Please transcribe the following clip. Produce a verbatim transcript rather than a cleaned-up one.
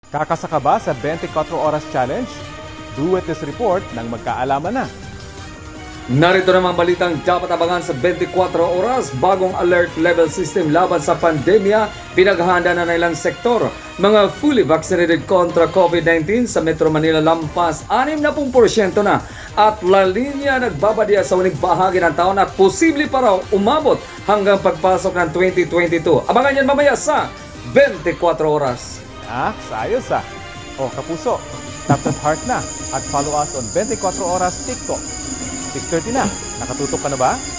Kakasaka ba sa twenty-four Oras Challenge? Do it this report nang magkaalaman na. Narito namang balitang dapat abangan sa twenty-four Oras. Bagong alert level system laban sa pandemya. Pinaghahanda na ng ilang sektor. Mga fully vaccinated kontra COVID nineteen sa Metro Manila lampas sixty percent na. At La Línea nagbabadiya sa unig bahagi ng taon at posible pa raw umabot hanggang pagpasok ng twenty twenty-two. Abangan yan mamaya sa twenty-four Oras. Ah, sa ayos ah. O kapuso, tap that heart na at follow us on twenty-four Oras TikTok. six thirty na. Nakatutok ka na ba?